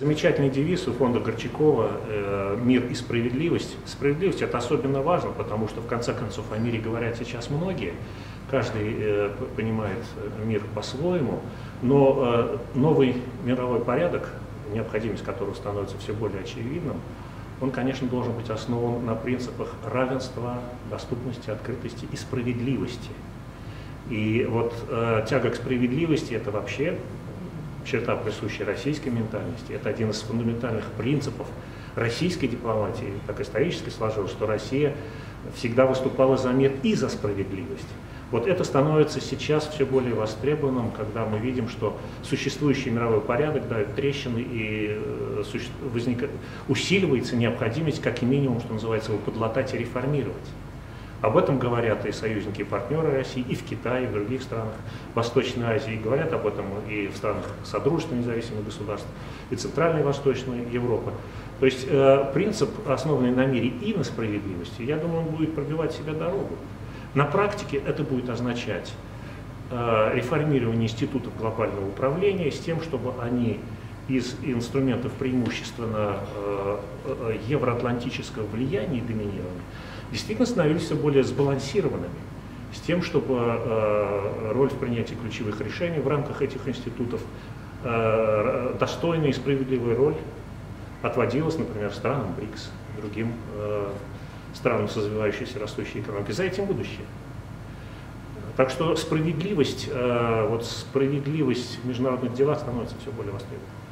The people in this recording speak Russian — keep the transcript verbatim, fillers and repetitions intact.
Замечательный девиз у фонда Горчакова э, «Мир и справедливость». Справедливость – это особенно важно, потому что, в конце концов, о мире говорят сейчас многие. Каждый э, понимает мир по-своему, но э, новый мировой порядок, необходимость которого становится все более очевидным, он, конечно, должен быть основан на принципах равенства, доступности, открытости и справедливости. И вот э, тяга к справедливости – это вообще черта, присущая российской ментальности. Это один из фундаментальных принципов российской дипломатии. Так исторически сложилось, что Россия всегда выступала за мир и за справедливость. Вот это становится сейчас все более востребованным, когда мы видим, что существующий мировой порядок дает трещины и возник... усиливается необходимость, как и минимум, что называется, его подлатать и реформировать. Об этом говорят и союзники, и партнеры России, и в Китае, и в других странах Восточной Азии. Говорят об этом и в странах Содружества независимых государств, и Центральной и Восточной Европы. То есть э, принцип, основанный на мире и на справедливости, я думаю, он будет пробивать себе дорогу. На практике это будет означать э, реформирование институтов глобального управления с тем, чтобы они из инструментов преимущественно э, э, евроатлантического влияния и доминирования действительно становились все более сбалансированными, с тем, чтобы э, роль в принятии ключевых решений в рамках этих институтов, э, достойная и справедливая роль отводилась, например, странам БРИКС, другим э, странам с развивающейся растущей экономикой. За этим будущее. Так что справедливость, э, вот справедливость в международных делах становится все более востребованной.